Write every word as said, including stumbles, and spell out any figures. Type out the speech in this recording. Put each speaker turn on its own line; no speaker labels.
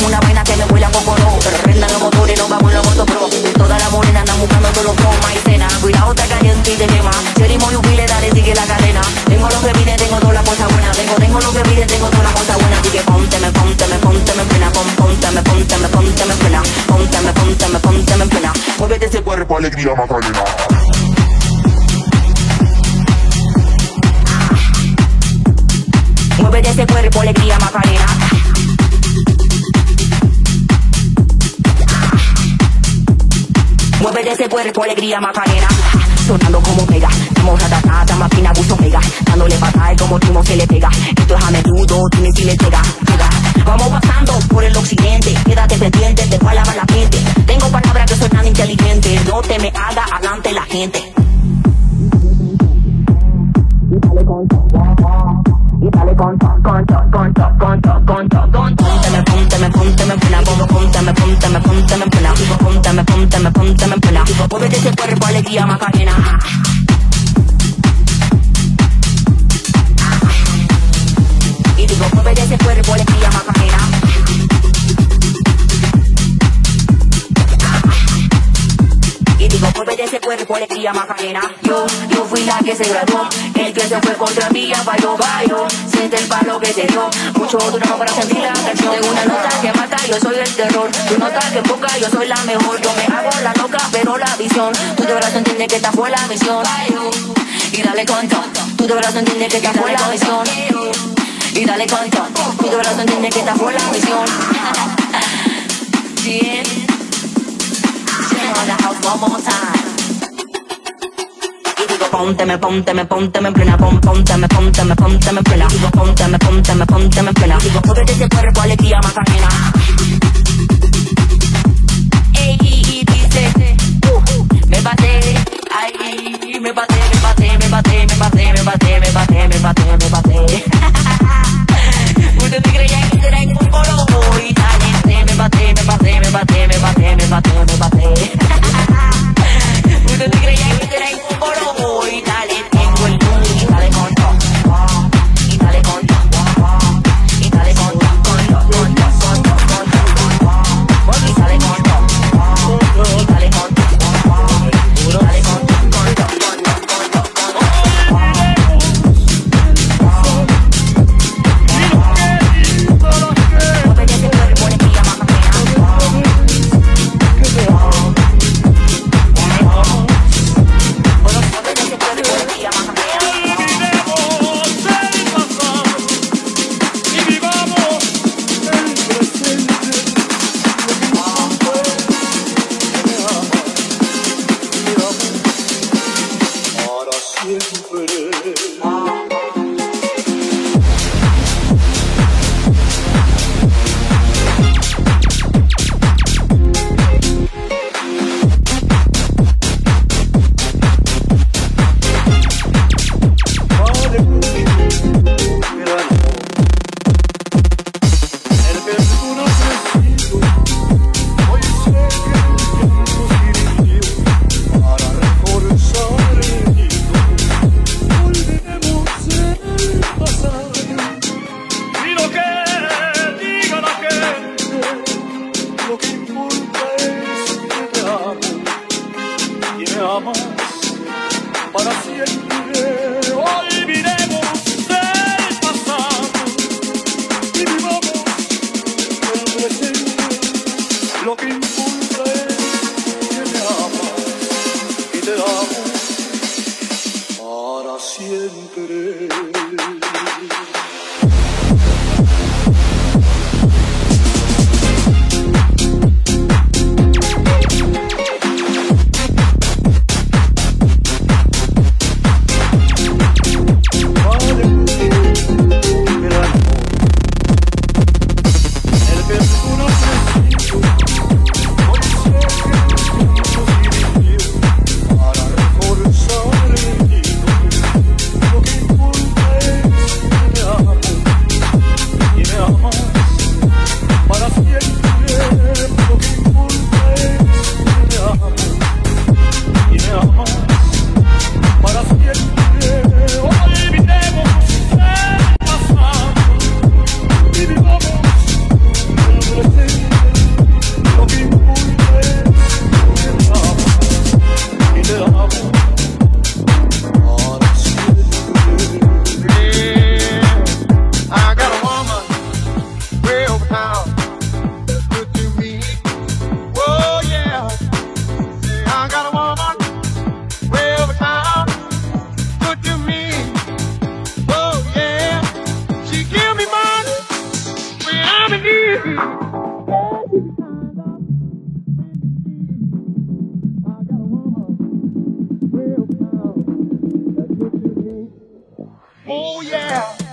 una vaina que me vuela cocoró. Pero rendan los motores, no vamos en los motopro. Toda la morena andan buscando todos los pros, maicena. Cuidado, está caliente y te quema. Cherry muy humilde, dale, sigue la cadena. Tengo lo que piden, tengo toda la cosa buena. Tengo, tengo lo que piden, tengo toda la cosa buena. Así que ponte, me ponte, me ponte, me plena. Ponte, me ponte, me ponte, me plena. Ponte, me ponte, me ponte, me plena. Muévete ese cuerpo, alegría, Macarena. Muévete ese cuerpo, alegría, Macarena. Muévete ese cuerpo, alegría, Macarena. Sonando como mega, estamos ratatata, máquina, buzo mega. Dándole patada como timo se le pega. Esto es a menudo, tiene si le pega, pega. Vamos pasando por el occidente, quédate pendiente de cuál habla la gente. Tengo palabras que suenan inteligentes, no te me haga adelante la gente. Y dale con con con con con con con con ponte me ponte me ponte me plena como ponte me ponte me ponte me plena ponte me ponte me ponte me plena muévete ese cuerpo alegría Macarena. Y digo muévete ese cuerpo alegría Macarena. Y digo muévete ese cuerpo alegría Macarena. Yo yo fui la que se graduó. El que se fue contra mí ya falló, falló. Siente el palo que se dio. Mucho duro para sentir la canción. Tengo una nota que mata, yo soy el terror. Tu nota que empuja, yo soy la mejor. Yo me hago la loca, pero la visión. Tú deberás entender que esta fue la misión. Y dale con todo. Tú deberás entender que esta fue la misión. Y dale con todo. Tú deberás entender que esta fue la misión. Sí. On the house one more time. Ponte me ponte me ponte me plena ponte me ponte me ponte me plena ponte me ponte me ponte me plena muévete ese cuerpo alegría Macarena. Ey y dice uh, me bate ay me bate me bate me bate me bate me bate me bate me bate me bate usted te creía que era un coro y talente me bate me bate me bate me bate me bate me bate usted te creía que era un coro y dale tengo el boom y dale con todo y dale con todo y dale con todo con todo con todo
Oh yeah.